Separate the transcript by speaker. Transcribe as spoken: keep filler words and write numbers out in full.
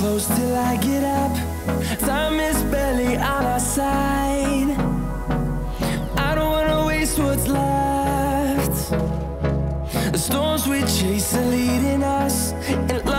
Speaker 1: close till I get up. Time is barely on our side. I don't wanna waste what's left. The storms we chase are leading us, and